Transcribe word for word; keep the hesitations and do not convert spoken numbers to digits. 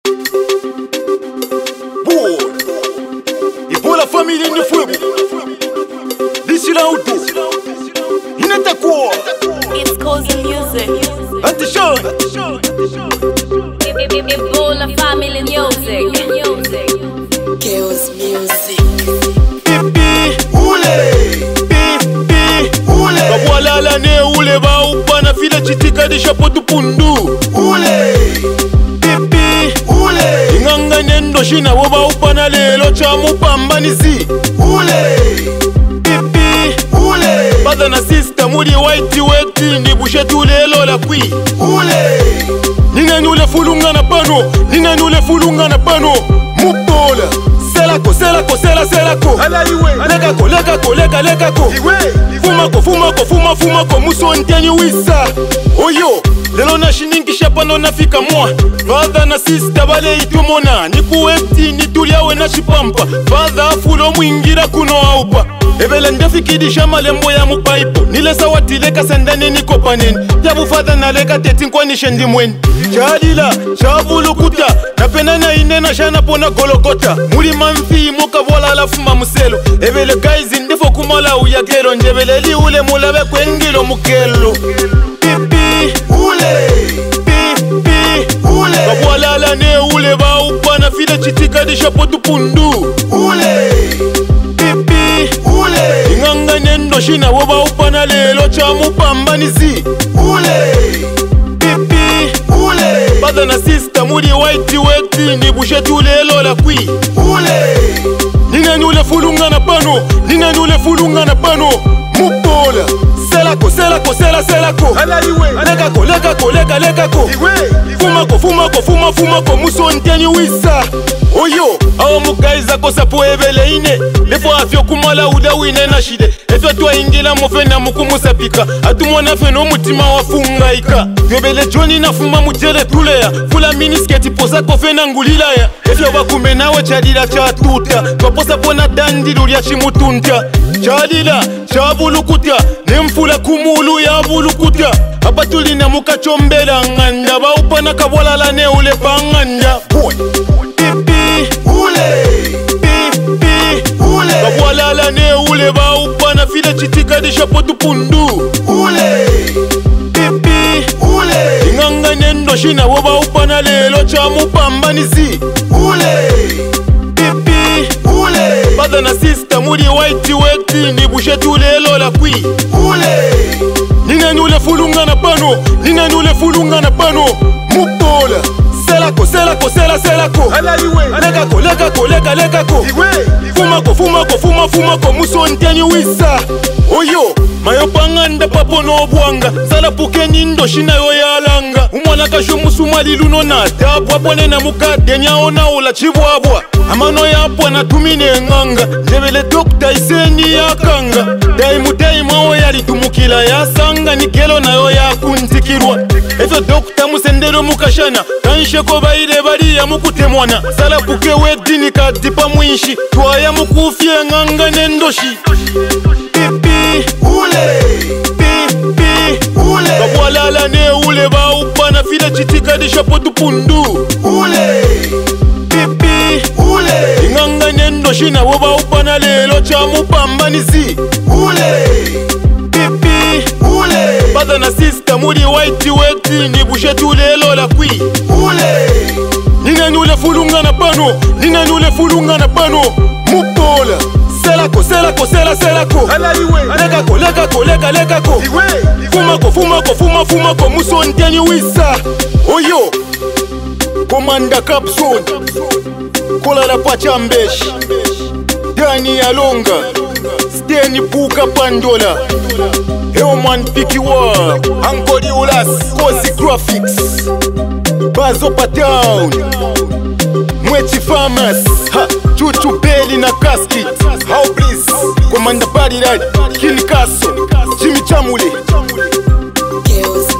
Boy, et pour la famille de Fuego, d'ici là où tout, il n'est à quoi? It's Cozy Music. Anti-shine. Et pour la famille music. Chaos Music. Pipi, oulé, pipi, oulé. Voilà l'année où les bas ou pas na file chitika de chapeau du pundu. Oulé, pipi, oulé. Inganga nendo shina woba upana lelo chamu pambanizi. Oulé, pipi, oulé. Bada na sister mudi white weti ni bushe tu lelo la kui. Oulé, nina nule fulunga na pano, nina nule fulunga na pano. Mupola. Selako, selako, sela, selako. Lekako, lekako, leka, lekako. Fumako, fumako, fuma, fumako. Muso nteni wisa. Oyo, lelo na shiningi shapano na fika mwa. Father na sister bale itumona. Niku empty, nituliawe na shipampa. Father fulo mwingira kuno aupa. Ebele ndefiki di shama lembo ya mupaipo. Nile sawati leka sendane niko paneni. Yabu father na leka teti nkwani shendi mweni. Chadila, chabulukuta. Napena na inena shana pona golokota. Muri manfi moka vola la fuma muselo. Ebele guys ndefo kumala uyagero. Njebele li ule mulabe kwengilo mukelo. Pipi, ule, pipi, ule. Kabwala la ne ule ba upana fide chitika di chapeau du pundu. Ule, pipi, ule. Inganga nendo shina woba upana lelo chamu pambanizi. Ule, pipi, ule. Bada na sister mudi white weti ni bushe tu lelo la kui. Ule, nina nule fulunga na pano, nina nule fulunga na pano. Mupola. Selako, selako, sela, selako. Lekako, lekako, leka, lekako. Fumako, fumako, fuma, fumako. Muso nteni wisa. Oyo, awa mukaiza kosa po ebele ine. Lefo afyo kumala uda wine na shide. Efe tuwa ingila mofe na mukumusa pika. Atumwana fe no mutima wafunga ika. Gebele joni na fuma mutele tulea. Fula minisketi posa kofe na ngulila ya. Efe wakume nawe chadila cha tuta. Kwa posa pona dandilu ya chimutunta. Chadila, chabulukuta. Nemfula kumulu ya bulukuta. Abatuli na muka chombela nganda. Ba upana kabwala la ne ule panganda. Boy. Pipi, ule, pipi, ule. Kabwala la ne ule ba upana fide chitika di chapeau du pundu. Ule, pipi, ule. Inganga nendo shina woba upana lelo chamu pambanizi. Ule, pipi, ule. Bada na sister mudi white weti ni bushe tu lelo la kui. Ule, nina nule fulunga na pano, nina nule fulunga na pano. Mupola. Selako, selako, sela, selako. Lekako, lekako, leka, lekako. Fumako, fumako, fuma, fumako. Muso nteni wisa. Oyo, mayo panganda papo no buanga. Sala puke nindo shina yo ya langa. Umwana kasho musu malilu no na tabwa. Pwane na muka denya ona ula chibwabwa. Amano ya apwa na tumine nganga. Njebele dokta iseni ya kanga. Daimu daimu awo ya litumukila ya sanga. Nikelo na yo ya kuntikirwa. Ezo dokta musendero mukashana. Kanshe ko baile bali ya mukutemwana. Sala puke wedini katipa mwishi. Tuwa ya mukufie nganga nendoshi. Pipi, ule, pipi, ule. Kabwala la ne ule ba upana fide chitika di chapeau du pundu. Ule, pipi, ule. Inganga nendo shina woba upana lelo chamu pambanizi. Ule, pipi, ule. Bada na sister mudi white weti ni bushe tu lelo la kui. Ule, nina nule fulunga na pano, nina nule fulunga na pano. Mupola. Selako, selako, sela, selako. Lekako, lekako, leka, lekako. Fumako, fumako, fuma, fumako. Muso nteni wisa. Oyo, Komanda Capson, Kola la Pachambesh, Dani Alonga, Steny Puka Pandola, Eoman Pikiwa, Ankoli Ulas, Cozy Graphics, Bazopa Town, Mweti Farmers, ha, Chuchu Belly na Casket, How Bliss, Komanda Body Ride, King Castle, Jimmy Chamule.